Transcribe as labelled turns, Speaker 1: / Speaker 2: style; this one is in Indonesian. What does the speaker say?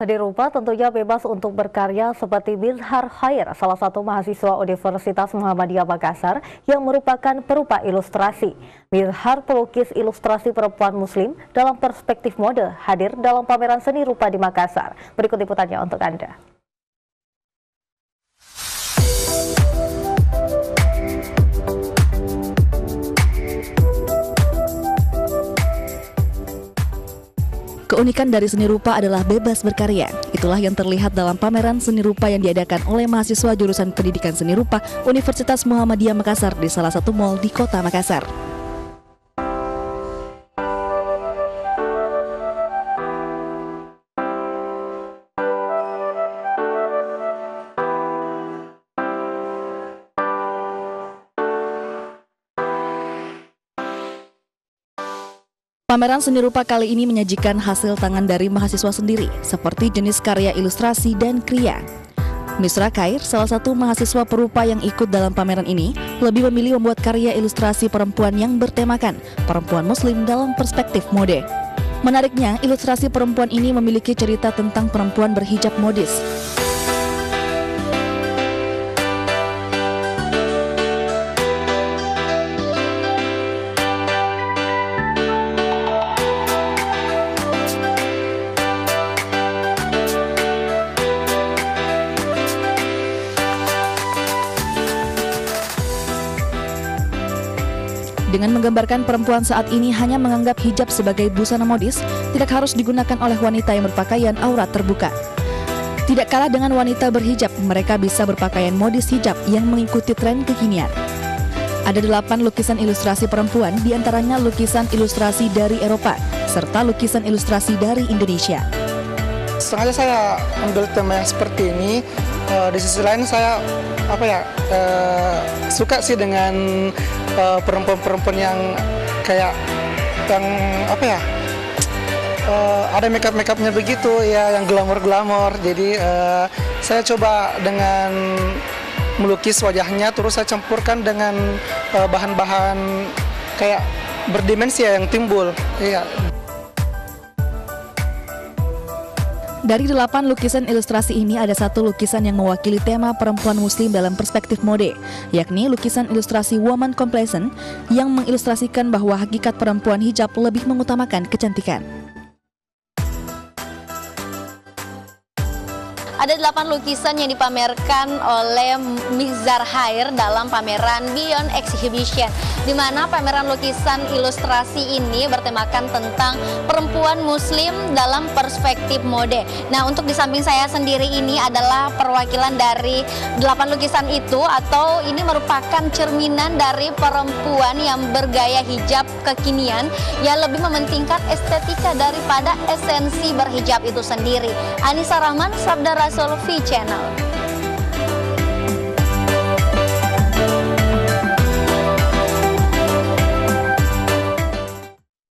Speaker 1: Seni rupa tentunya bebas untuk berkarya seperti Mizhar Khair, salah satu mahasiswa Universitas Muhammadiyah Makassar yang merupakan perupa ilustrasi. Mizhar pelukis ilustrasi perempuan muslim dalam perspektif mode hadir dalam pameran seni rupa di Makassar. Berikut liputannya untuk Anda.
Speaker 2: Keunikan dari seni rupa adalah bebas berkarya. Itulah yang terlihat dalam pameran seni rupa yang diadakan oleh mahasiswa jurusan Pendidikan Seni Rupa Universitas Muhammadiyah Makassar di salah satu mal di Kota Makassar. Pameran seni rupa kali ini menyajikan hasil tangan dari mahasiswa sendiri, seperti jenis karya ilustrasi dan kriya. Mizhar Khair, salah satu mahasiswa perupa yang ikut dalam pameran ini, lebih memilih membuat karya ilustrasi perempuan yang bertemakan perempuan muslim dalam perspektif mode. Menariknya, ilustrasi perempuan ini memiliki cerita tentang perempuan berhijab modis. Dengan menggambarkan perempuan saat ini hanya menganggap hijab sebagai busana modis, tidak harus digunakan oleh wanita yang berpakaian aurat terbuka. Tidak kalah dengan wanita berhijab, mereka bisa berpakaian modis hijab yang mengikuti tren kekinian. Ada 8 lukisan ilustrasi perempuan, diantaranya lukisan ilustrasi dari Eropa, serta lukisan ilustrasi dari Indonesia.
Speaker 3: Sengaja saya ambil tema yang seperti ini. Di sisi lain saya suka sih dengan perempuan-perempuan yang kayak yang ada make-upnya begitu ya, yang glamor. Jadi saya coba dengan melukis wajahnya, terus saya campurkan dengan bahan-bahan kayak berdimensi yang timbul. Iya.
Speaker 2: Dari 8 lukisan ilustrasi ini ada 1 lukisan yang mewakili tema perempuan muslim dalam perspektif mode, yakni lukisan ilustrasi Woman Complacent yang mengilustrasikan bahwa hakikat perempuan hijab lebih mengutamakan kecantikan.
Speaker 4: Ada 8 lukisan yang dipamerkan oleh Mizhar Khair dalam pameran Beyond Exhibition, di mana pameran lukisan ilustrasi ini bertemakan tentang perempuan muslim dalam perspektif mode. Nah, untuk di samping saya sendiri ini adalah perwakilan dari 8 lukisan itu, atau ini merupakan cerminan dari perempuan yang bergaya hijab kekinian yang lebih mementingkan estetika daripada esensi berhijab itu sendiri. Anissa Rahman, Sabda Rasul V Channel.